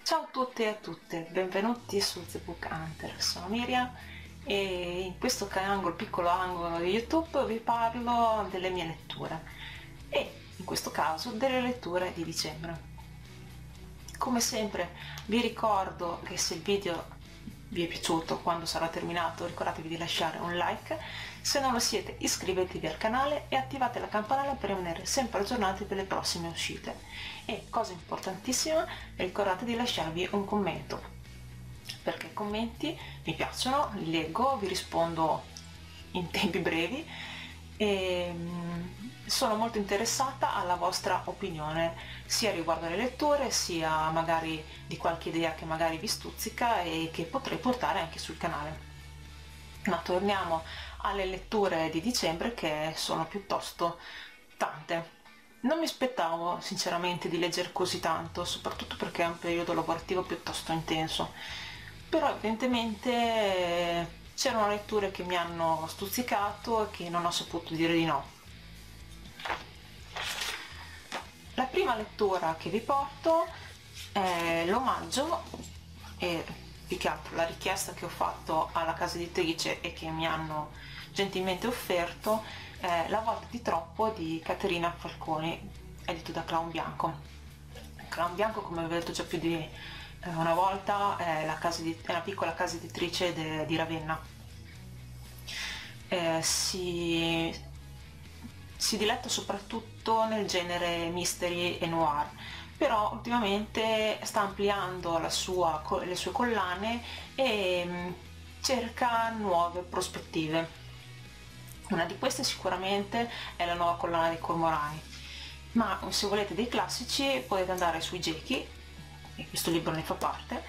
Ciao a tutti e a tutte, benvenuti su The Book Hunter. Sono Miriam e in questo piccolo angolo di YouTube vi parlo delle mie letture e in questo caso delle letture di dicembre. Come sempre vi ricordo che se il video vi è piaciuto, quando sarà terminato ricordatevi di lasciare un like, se non lo siete iscrivetevi al canale e attivate la campanella per rimanere sempre aggiornati per le prossime uscite. E cosa importantissima, ricordate di lasciarvi un commento, perché i commenti mi piacciono, li leggo, vi rispondo in tempi brevi e sono molto interessata alla vostra opinione, sia riguardo le letture, sia magari di qualche idea che magari vi stuzzica e che potrei portare anche sul canale. Ma torniamo alle letture di dicembre, che sono piuttosto tante. Non mi aspettavo sinceramente di leggere così tanto, soprattutto perché è un periodo lavorativo piuttosto intenso, però evidentemente c'erano letture che mi hanno stuzzicato e che non ho saputo dire di no. La prima lettura che vi porto è l'omaggio e più che altro la richiesta che ho fatto alla casa editrice e che mi hanno gentilmente offerto, La volta di troppo di Caterina Falconi, edito da Clown Bianco. Clown Bianco, come vi ho detto già più di una volta, è una piccola casa editrice di Ravenna. Si diletta soprattutto nel genere mystery e noir, però ultimamente sta ampliando le sue collane e cerca nuove prospettive. Una di queste sicuramente è la nuova collana dei Cormorani, ma se volete dei classici potete andare sui Gechi, e questo libro ne fa parte,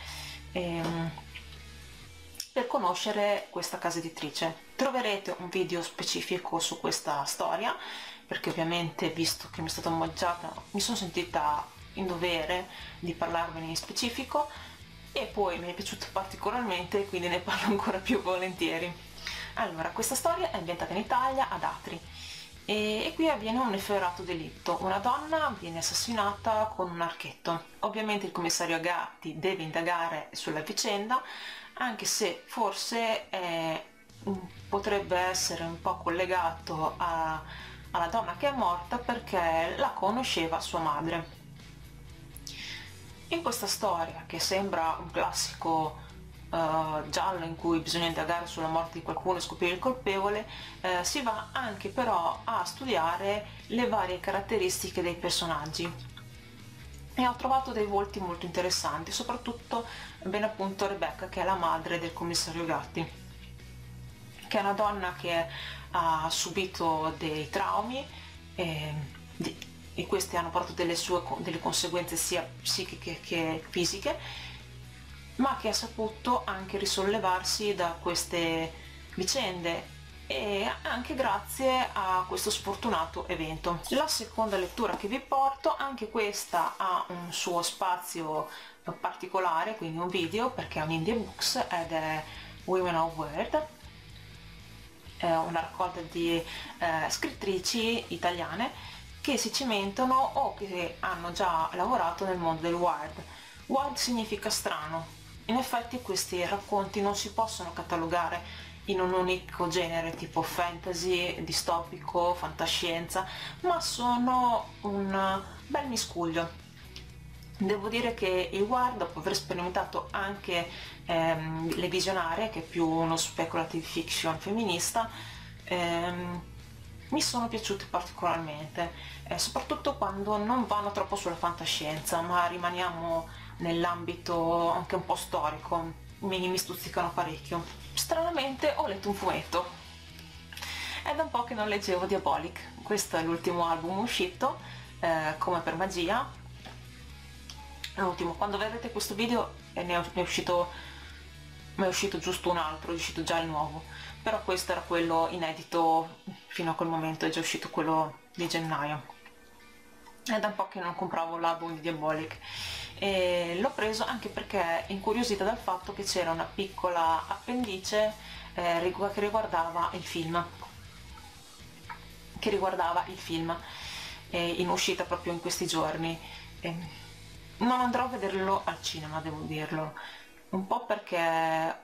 per conoscere questa casa editrice. Troverete un video specifico su questa storia, perché ovviamente, visto che mi è stata omaggiata, mi sono sentita in dovere di parlarvene in specifico, e poi mi è piaciuto particolarmente, quindi ne parlo ancora più volentieri. Allora, questa storia è ambientata in Italia, ad Atri, e qui avviene un efferato delitto. Una donna viene assassinata con un archetto. Ovviamente il commissario Gatti deve indagare sulla vicenda, anche se forse potrebbe essere un po' collegato alla donna che è morta, perché la conosceva sua madre. In questa storia, che sembra un classico giallo in cui bisogna indagare sulla morte di qualcuno e scoprire il colpevole, si va anche però a studiare le varie caratteristiche dei personaggi, e ho trovato dei volti molto interessanti, soprattutto ben appunto Rebecca, che è la madre del commissario Gatti, che è una donna che ha subito dei traumi e questi hanno portato delle conseguenze sia psichiche che fisiche, ma che ha saputo anche risollevarsi da queste vicende, e anche grazie a questo sfortunato evento. La seconda lettura che vi porto, anche questa ha un suo spazio particolare, quindi un video, perché è un indie books ed è Women of Word, è una raccolta di scrittrici italiane che si cimentano o che hanno già lavorato nel mondo del wild. Wild significa strano. In effetti questi racconti non si possono catalogare in un unico genere tipo fantasy, distopico, fantascienza, ma sono un bel miscuglio. Devo dire che il wild, dopo aver sperimentato anche le visionarie, che è più uno speculative fiction femminista, mi sono piaciute particolarmente, soprattutto quando non vanno troppo sulla fantascienza, ma rimaniamo nell'ambito anche un po' storico. Mi stuzzicano parecchio. Stranamente ho letto un fumetto, è da un po' che non leggevo Diabolic. Questo è l'ultimo album uscito, come per magia, l'ultimo. Quando vedrete questo video ne è uscito giusto un altro, è uscito già il nuovo, però questo era quello inedito fino a quel momento, è già uscito quello di gennaio. È da un po' che non compravo l'album di Diabolic, e l'ho preso anche perché incuriosita dal fatto che c'era una piccola appendice che riguardava il film, in uscita proprio in questi giorni. Non andrò a vederlo al cinema, devo dirlo, un po' perché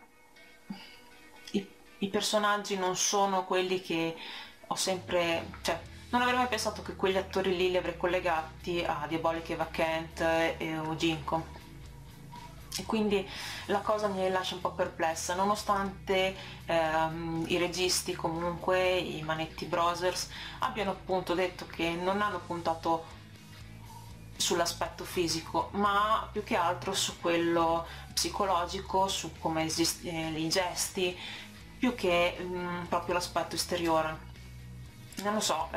i personaggi non sono quelli che ho sempre, cioè, non avrei mai pensato che quegli attori lì li avrei collegati a Diabolic Eva Kent o Ginko. E quindi la cosa mi lascia un po' perplessa, nonostante i registi, comunque i Manetti Brothers, abbiano appunto detto che non hanno puntato sull'aspetto fisico, ma più che altro su quello psicologico, su come i gesti, più che proprio l'aspetto esteriore. Non lo so,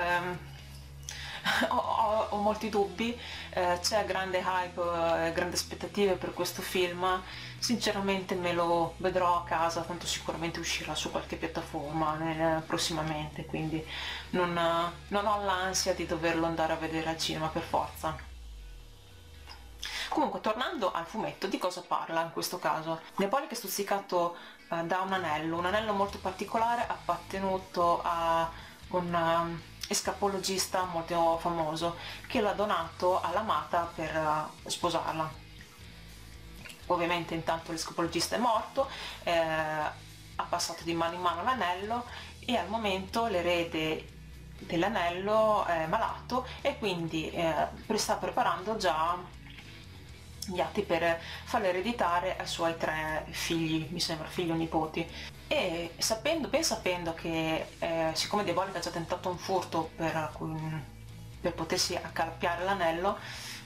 ho molti dubbi, c'è grande hype, grandi aspettative per questo film. Sinceramente me lo vedrò a casa, tanto sicuramente uscirà su qualche piattaforma prossimamente, quindi non ho l'ansia di doverlo andare a vedere al cinema per forza. Comunque, tornando al fumetto, di cosa parla in questo caso? Diabolic è stuzzicato da un anello molto particolare appartenuto a un escapologista molto famoso che l'ha donato all'amata per sposarla. Ovviamente intanto l'escapologista è morto, ha passato di mano in mano l'anello e al momento l'erede dell'anello è malato e quindi sta preparando già gli atti per farlo ereditare ai suoi 3 figli, mi sembra, figli o nipoti. E ben sapendo che siccome Diabolic ha già tentato un furto per potersi accalappiare l'anello,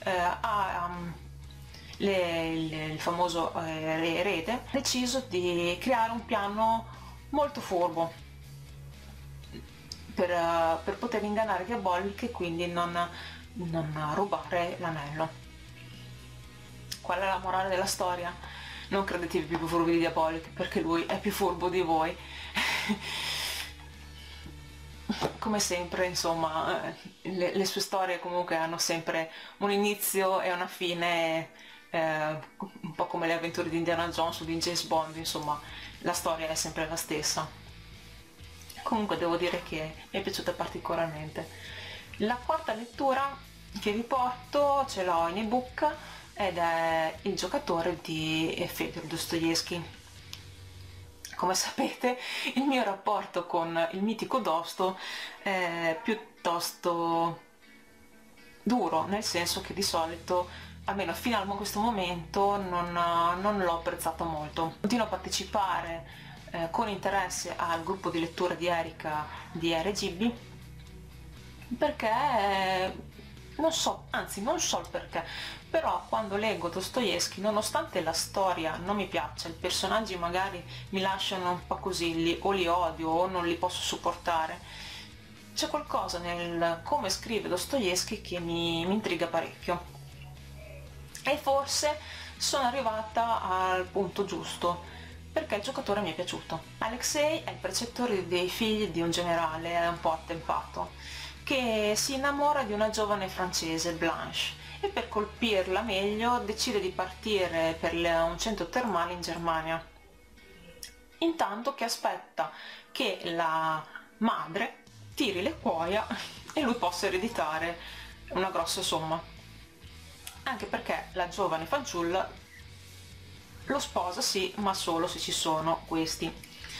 il famoso erede ha deciso di creare un piano molto furbo per poter ingannare Diabolic e quindi non rubare l'anello. Qual è la morale della storia? Non credetevi più furbi di Diabolic, perché lui è più furbo di voi. Come sempre, insomma, le sue storie comunque hanno sempre un inizio e una fine, un po' come le avventure di Indiana Jones o di James Bond, insomma, la storia è sempre la stessa. Comunque devo dire che mi è piaciuta particolarmente. La quarta lettura che vi porto ce l'ho in ebook ed è Il giocatore di Fedor Dostoevsky. Come sapete, il mio rapporto con il mitico Dosto è piuttosto duro, nel senso che di solito, almeno fino a questo momento, non l'ho apprezzato molto. Continuo a partecipare con interesse al gruppo di lettura di Erika di RGB perché non so, anzi non so il perché, però quando leggo Dostoevsky, nonostante la storia non mi piaccia, i personaggi magari mi lasciano un po' così, o li odio o non li posso sopportare, c'è qualcosa nel come scrive Dostoevsky che mi intriga parecchio. E forse sono arrivata al punto giusto, perché il giocatore mi è piaciuto. Alexei è il precettore dei figli di un generale, è un po' attempato, che si innamora di una giovane francese, Blanche, e per colpirla meglio decide di partire per un centro termale in Germania. Intanto che aspetta che la madre tiri le cuoia e lui possa ereditare una grossa somma. Anche perché la giovane fanciulla lo sposa sì, ma solo se ci sono questi.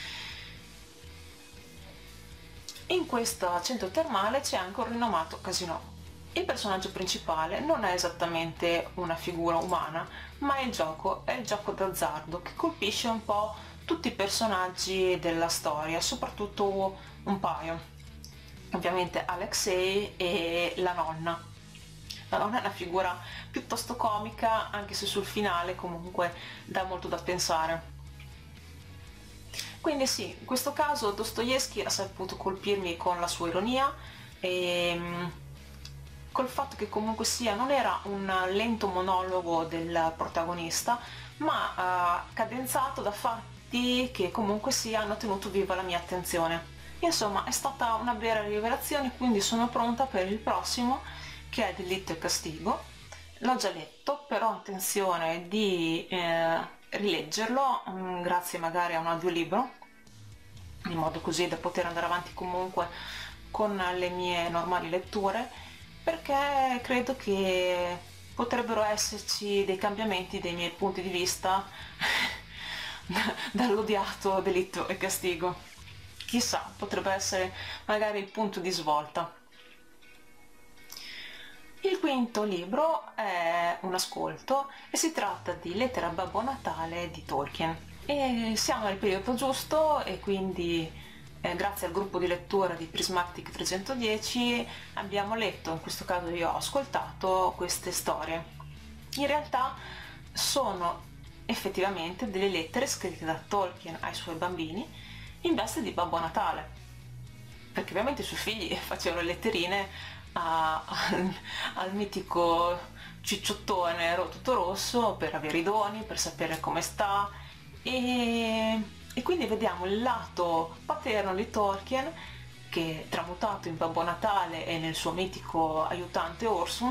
In questo centro termale c'è anche un rinomato casinò. Il personaggio principale non è esattamente una figura umana, ma è il gioco d'azzardo che colpisce un po' tutti i personaggi della storia, soprattutto un paio. Ovviamente Alexei e la nonna. La nonna è una figura piuttosto comica, anche se sul finale comunque dà molto da pensare. Quindi sì, in questo caso Dostoevsky ha saputo colpirmi con la sua ironia e col fatto che comunque sia non era un lento monologo del protagonista, ma cadenzato da fatti che comunque sia hanno tenuto viva la mia attenzione. Insomma, è stata una vera rivelazione, quindi sono pronta per il prossimo, che è Delitto e Castigo. L'ho già letto, però ho intenzione di rileggerlo, grazie magari a un audiolibro, in modo così da poter andare avanti comunque con le mie normali letture, perché credo che potrebbero esserci dei cambiamenti dei miei punti di vista dall'odiato Delitto e Castigo. Chissà, potrebbe essere magari il punto di svolta. Il quinto libro è un ascolto e si tratta di Lettera a Babbo Natale di Tolkien. E siamo nel periodo giusto e quindi grazie al gruppo di lettura di Prismatic 310 abbiamo letto, in questo caso io ho ascoltato queste storie. In realtà sono effettivamente delle lettere scritte da Tolkien ai suoi bambini in veste di Babbo Natale, perché ovviamente i suoi figli facevano letterine al mitico cicciottone tutto rosso per avere i doni, per sapere come sta, e quindi vediamo il lato paterno di Tolkien che, tramutato in Babbo Natale e nel suo mitico aiutante orso,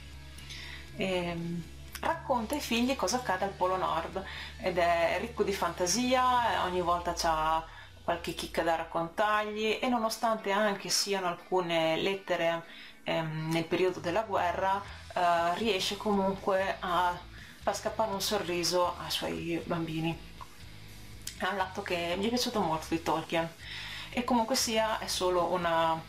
racconta ai figli cosa accade al Polo Nord, ed è ricco di fantasia, ogni volta c'ha qualche chicca da raccontargli, e nonostante anche siano alcune lettere nel periodo della guerra, riesce comunque a far scappare un sorriso ai suoi bambini. È un lato che mi è piaciuto molto di Tolkien, e comunque sia è solo una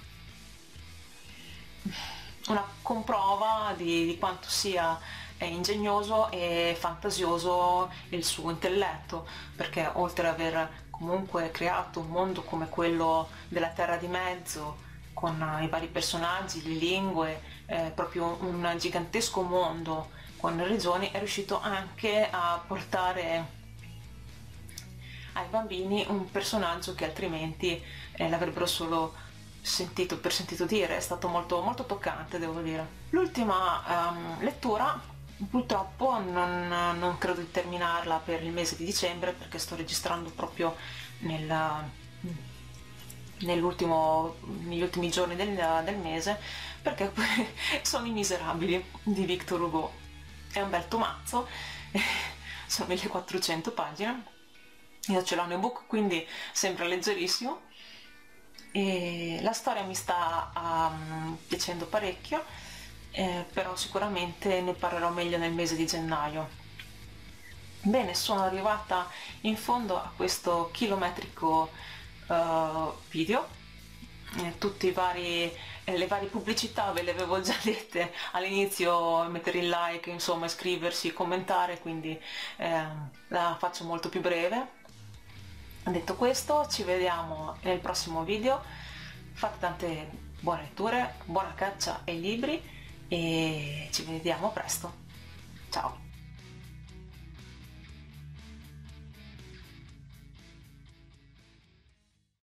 comprova di quanto sia ingegnoso e fantasioso il suo intelletto, perché oltre ad aver comunque creato un mondo come quello della Terra di Mezzo, con i vari personaggi, le lingue, proprio un gigantesco mondo con le regioni, è riuscito anche a portare ai bambini un personaggio che altrimenti l'avrebbero solo sentito per sentito dire. È stato molto, molto toccante, devo dire. L'ultima lettura purtroppo non credo di terminarla per il mese di dicembre, perché sto registrando proprio negli ultimi giorni del mese, perché sono I Miserabili di Victor Hugo. È un bel tomazzo, sono 1400 pagine, io ce l'ho in ebook, quindi sembra leggerissimo, e la storia mi sta piacendo parecchio, però sicuramente ne parlerò meglio nel mese di gennaio. Bene, sono arrivata in fondo a questo chilometrico video. Tutti le varie pubblicità ve le avevo già dette all'inizio: mettere il like, insomma iscriversi, commentare, quindi la faccio molto più breve. Detto questo, ci vediamo nel prossimo video, fate tante buone letture, buona caccia ai libri e ci vediamo presto. Ciao!